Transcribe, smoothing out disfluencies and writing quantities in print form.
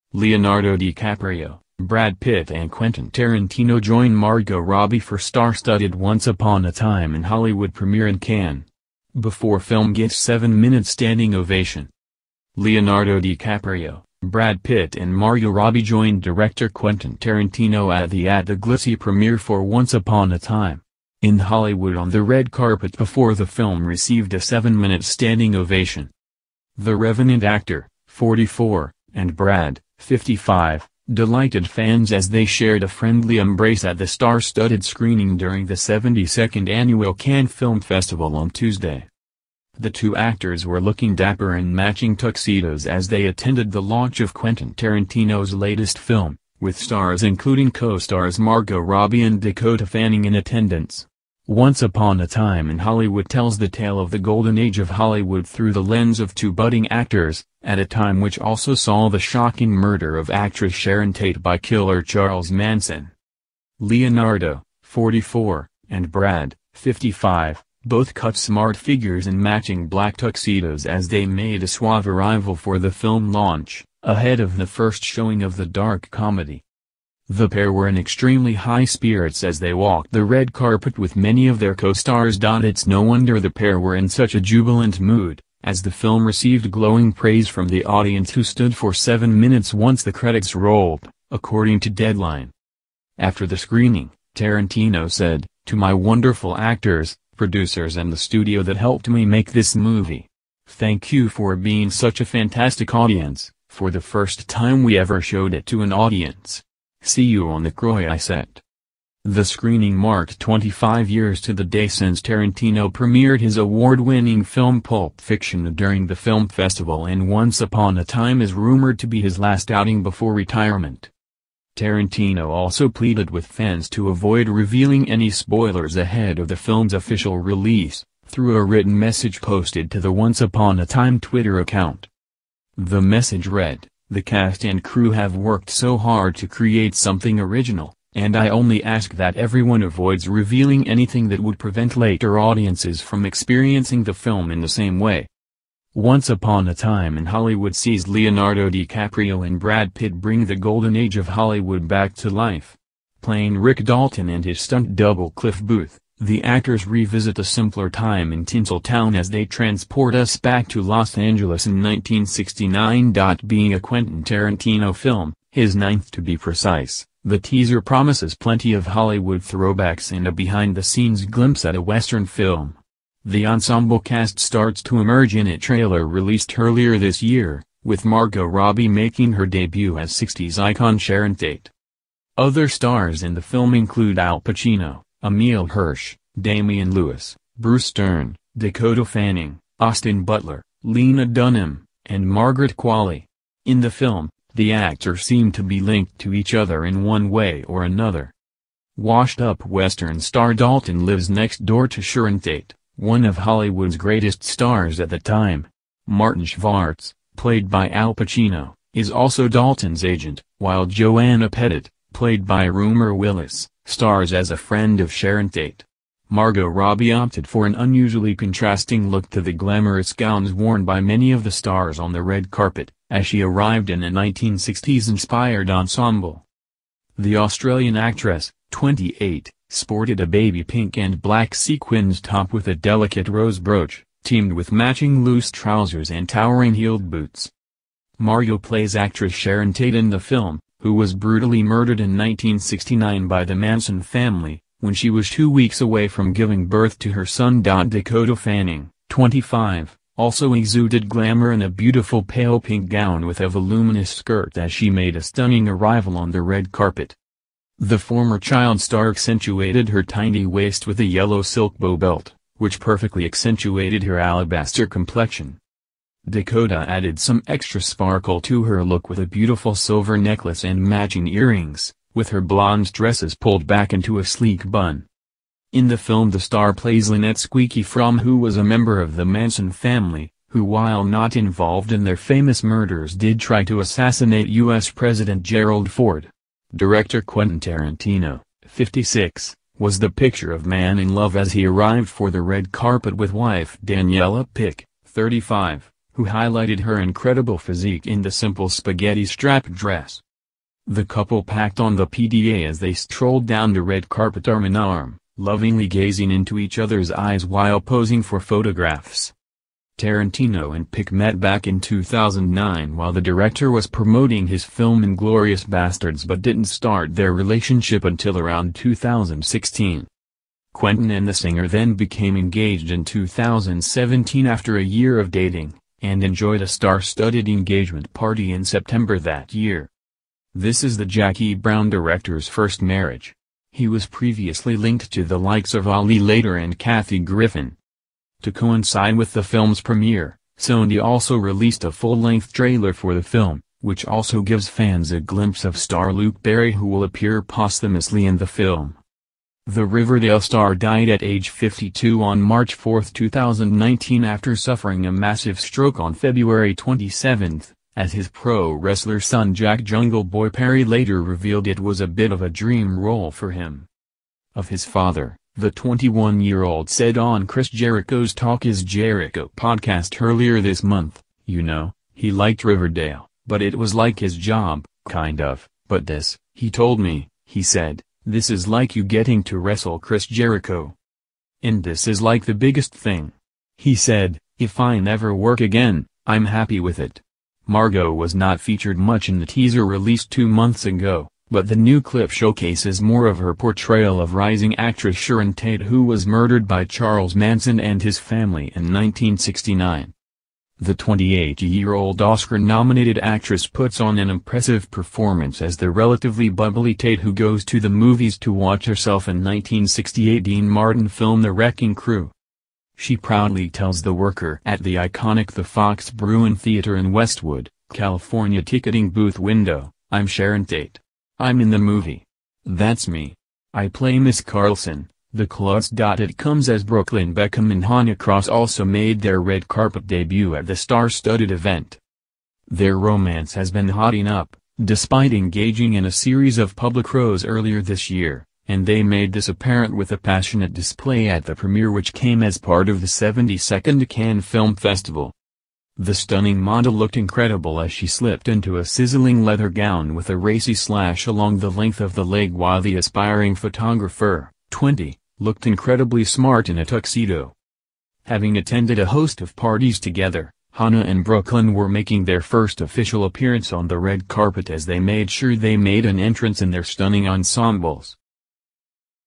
Leonardo DiCaprio, Brad Pitt and Quentin Tarantino join Margot Robbie for star-studded Once Upon a Time in Hollywood premiere in Cannes. Before film gets 7-minute standing ovation. Leonardo DiCaprio, Brad Pitt and Margot Robbie joined director Quentin Tarantino at the glitzy premiere for Once Upon a Time in Hollywood on the red carpet before the film received a 7-minute standing ovation. The Revenant actor, 44, and Brad, 55, delighted fans as they shared a friendly embrace at the star-studded screening during the 72nd annual Cannes Film Festival on Tuesday. The two actors were looking dapper in matching tuxedos as they attended the launch of Quentin Tarantino's latest film, with stars including co-stars Margot Robbie and Dakota Fanning in attendance. Once Upon a Time in Hollywood tells the tale of the golden age of Hollywood through the lens of two budding actors, at a time which also saw the shocking murder of actress Sharon Tate by killer Charles Manson. Leonardo, 44, and Brad, 55, both cut smart figures in matching black tuxedos as they made a suave arrival for the film launch, ahead of the first showing of the dark comedy. The pair were in extremely high spirits as they walked the red carpet with many of their co-stars. It's no wonder the pair were in such a jubilant mood, as the film received glowing praise from the audience who stood for 7 minutes once the credits rolled, according to Deadline. After the screening, Tarantino said, "To my wonderful actors, producers and the studio that helped me make this movie. Thank you for being such a fantastic audience. For the first time we ever showed it to an audience. See you on the Croy set." The screening marked 25 years to the day since Tarantino premiered his award-winning film Pulp Fiction during the film festival, and Once Upon a Time is rumored to be his last outing before retirement. Tarantino also pleaded with fans to avoid revealing any spoilers ahead of the film's official release, through a written message posted to the Once Upon a Time Twitter account. The message read, "The cast and crew have worked so hard to create something original, and I only ask that everyone avoids revealing anything that would prevent later audiences from experiencing the film in the same way." Once Upon a Time in Hollywood sees Leonardo DiCaprio and Brad Pitt bring the golden age of Hollywood back to life. Playing Rick Dalton and his stunt double Cliff Booth, the actors revisit a simpler time in Tinseltown as they transport us back to Los Angeles in 1969. Being a Quentin Tarantino film, his ninth to be precise, the teaser promises plenty of Hollywood throwbacks and a behind-the-scenes glimpse at a Western film. The ensemble cast starts to emerge in a trailer released earlier this year, with Margot Robbie making her debut as 60s icon Sharon Tate. Other stars in the film include Al Pacino, Emile Hirsch, Damian Lewis, Bruce Stern, Dakota Fanning, Austin Butler, Lena Dunham, and Margaret Qualley. In the film, the actors seem to be linked to each other in one way or another. Washed-up Western star Dalton lives next door to Sharon Tate, one of Hollywood's greatest stars at the time. Martin Schwartz, played by Al Pacino, is also Dalton's agent, while Joanna Pettit, played by Rumor Willis, stars as a friend of Sharon Tate. Margot Robbie opted for an unusually contrasting look to the glamorous gowns worn by many of the stars on the red carpet, as she arrived in a 1960s-inspired ensemble. The Australian actress, 28, sported a baby pink and black sequins top with a delicate rose brooch, teamed with matching loose trousers and towering heeled boots. Margot plays actress Sharon Tate in the film, who was brutally murdered in 1969 by the Manson family, when she was 2 weeks away from giving birth to her son. Dakota Fanning, 25, also exuded glamour in a beautiful pale pink gown with a voluminous skirt as she made a stunning arrival on the red carpet. The former child star accentuated her tiny waist with a yellow silk bow belt, which perfectly accentuated her alabaster complexion. Dakota added some extra sparkle to her look with a beautiful silver necklace and matching earrings, with her blonde dresses pulled back into a sleek bun. In the film the star plays Lynette Squeaky Fromm, who was a member of the Manson family, who while not involved in their famous murders did try to assassinate U.S. President Gerald Ford. Director Quentin Tarantino, 56, was the picture of man in love as he arrived for the red carpet with wife Daniela Pick, 35, who highlighted her incredible physique in the simple spaghetti strap dress. The couple packed on the PDA as they strolled down the red carpet arm in arm, lovingly gazing into each other's eyes while posing for photographs. Tarantino and Pitt met back in 2009 while the director was promoting his film Inglourious Basterds, but didn't start their relationship until around 2016. Quentin and the singer then became engaged in 2017 after a year of dating, and enjoyed a star-studded engagement party in September that year. This is the Jackie Brown director's first marriage. He was previously linked to the likes of Ali Later and Kathy Griffin. To coincide with the film's premiere, Sony also released a full-length trailer for the film, which also gives fans a glimpse of star Luke Perry, who will appear posthumously in the film. The Riverdale star died at age 52 on March 4, 2019 after suffering a massive stroke on February 27, as his pro wrestler son Jack Jungle Boy Perry later revealed it was a bit of a dream role for him. Of his father, the 21-year-old said on Chris Jericho's Talk Is Jericho podcast earlier this month, "You know, he liked Riverdale, but it was like his job, kind of, but this, he told me, he said, this is like you getting to wrestle Chris Jericho. And this is like the biggest thing. He said, if I never work again, I'm happy with it." Margot was not featured much in the teaser released 2 months ago, but the new clip showcases more of her portrayal of rising actress Sharon Tate, who was murdered by Charles Manson and his family in 1969. The 28-year-old Oscar-nominated actress puts on an impressive performance as the relatively bubbly Tate, who goes to the movies to watch herself in 1968 Dean Martin film The Wrecking Crew. She proudly tells the worker at the iconic The Fox Bruin Theater in Westwood, California ticketing booth window, "I'm Sharon Tate. I'm in the movie. That's me. I play Miss Carlson." The Klutz. It comes as Brooklyn Beckham and Hanya Cross also made their red carpet debut at the star-studded event. Their romance has been hotting up, despite engaging in a series of public rows earlier this year, and they made this apparent with a passionate display at the premiere, which came as part of the 72nd Cannes Film Festival. The stunning model looked incredible as she slipped into a sizzling leather gown with a racy slash along the length of the leg, while the aspiring photographer, 20, looked incredibly smart in a tuxedo. Having attended a host of parties together, Hannah and Brooklyn were making their first official appearance on the red carpet as they made sure they made an entrance in their stunning ensembles.